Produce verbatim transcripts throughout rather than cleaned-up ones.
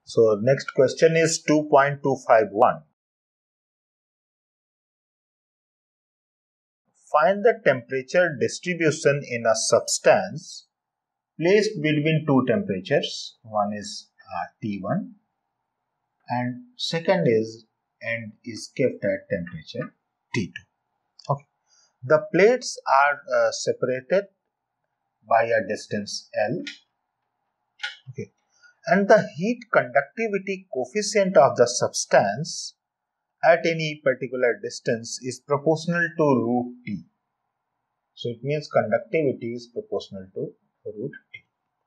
So next question is two point two five one. Find the temperature distribution in a substance placed between two temperatures. One is uh, T one and second is and is kept at temperature T two. Okay. The plates are uh, separated by a distance L. Okay. And the heat conductivity coefficient of the substance at any particular distance is proportional to root T. So it means conductivity is proportional to root T.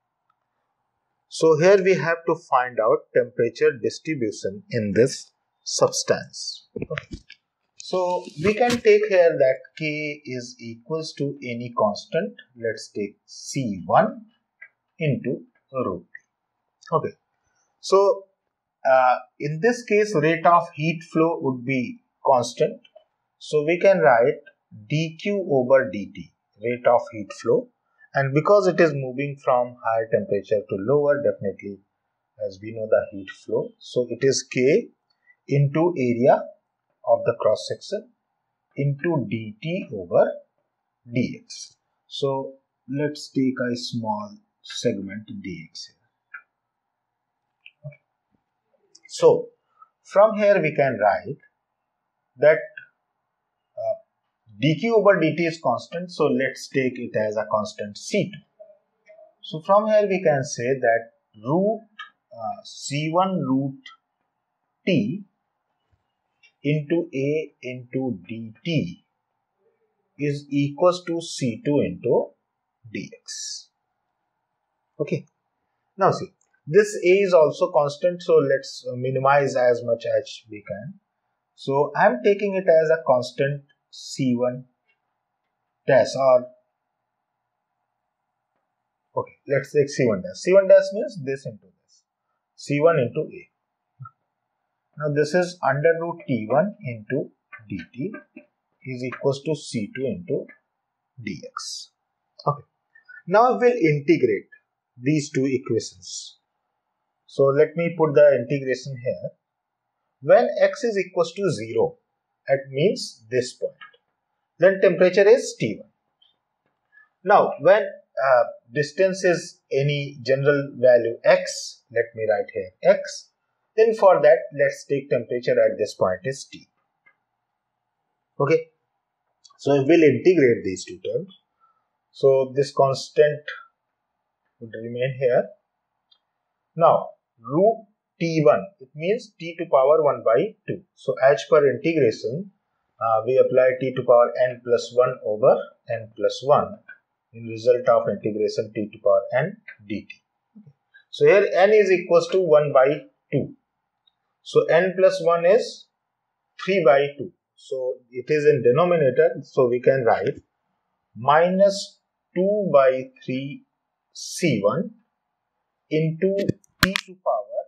So here we have to find out temperature distribution in this substance. Okay. So we can take here that K is equals to any constant. Let's take C one into root T. Okay. So uh, in this case, rate of heat flow would be constant. So we can write dQ over dt, rate of heat flow. And because it is moving from higher temperature to lower, definitely as we know the heat flow. So it is K into area of the cross section into dt over dx. So let's take a small segment dx here. So from here we can write that uh, dq over dt is constant. So let's take it as a constant C two. So from here we can say that root uh, C one root T into A into dt is equals to C two into dx. Okay. Now see, this A is also constant, so let's minimize as much as we can. So I am taking it as a constant C one dash or okay, let's take C one dash. C one dash means this into this. C one into A. Now this is under root T one into dt is equals to C two into dx. Okay. Now we'll integrate these two equations. So let me put the integration here. When x is equals to zero, it means this point. Then temperature is T one. Now when uh, distance is any general value x, let me write here x, then for that let's take temperature at this point is T. Okay. So we'll integrate these two terms. So this constant would remain here. Now root T one, it means T to power one by two. So as per integration, uh, we apply T to power n plus one over n plus one in result of integration T to power n dt. So here n is equals to one by two. So n plus one is three by two. So it is in denominator. So we can write minus two by three C one into T to power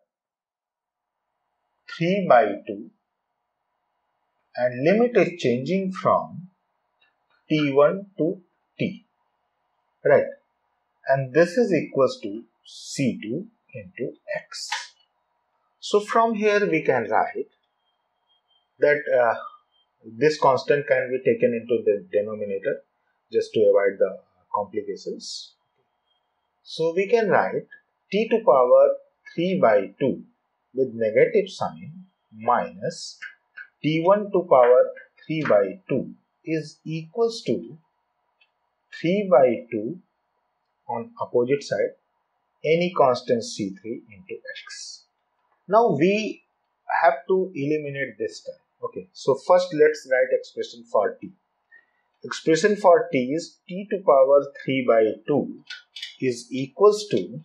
three by two, and limit is changing from T one to T, right? And this is equals to C two into X. So from here we can write that uh, this constant can be taken into the denominator just to avoid the complications. So we can write T to power three by two with negative sign minus T one to power three by two is equals to three by two on opposite side any constant C three into X. Now we have to eliminate this term. Okay, so first let's write expression for T. Expression for T is T to power three by two is equals to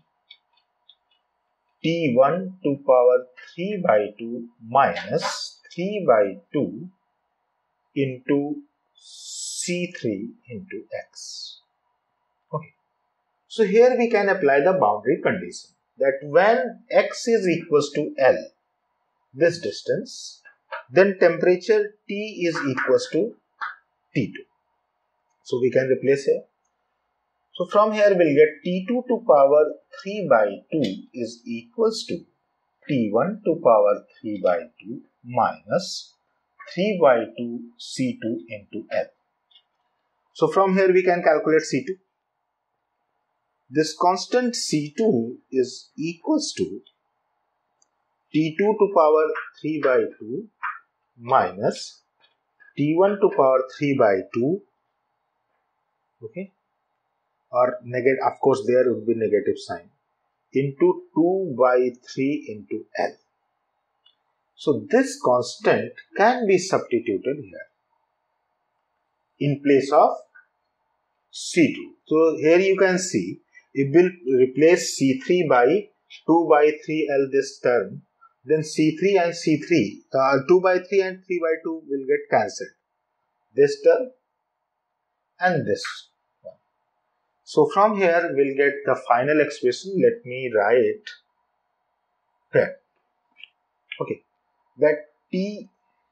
T one to power three by two minus three by two into C three into X. Okay. So here we can apply the boundary condition that when X is equals to L, this distance, then temperature T is equals to T two. So we can replace here. So from here we'll get T two to power three by two is equals to T one to power three by two minus three by two C two into L. So from here we can calculate C two. This constant C two is equals to T two to power three by two minus T one to power three by two, okay, or negative, of course there would be negative sign, into two by three into L. So this constant can be substituted here in place of C two. So here you can see it will replace C three by two by three L this term. Then C three and C three, uh, two by three and three by two will get cancelled. This term and this one. So from here we'll get the final expression. Let me write here. Okay, that T,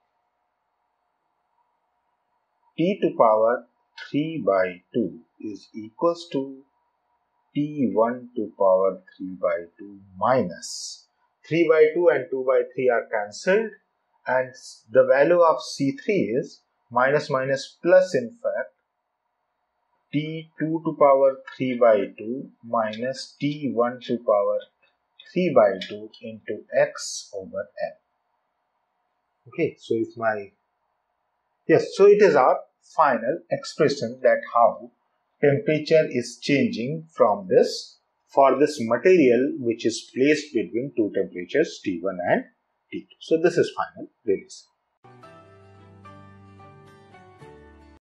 T to power three by two is equals to T one to power three by two minus three by two and two by three are cancelled, and the value of C three is minus minus plus, in fact, T two to power three by two minus T one to power three by two into X over M. Okay, so it's my, yes, so it is our final expression that how temperature is changing from this for this material which is placed between two temperatures T one and T two. So this is final release.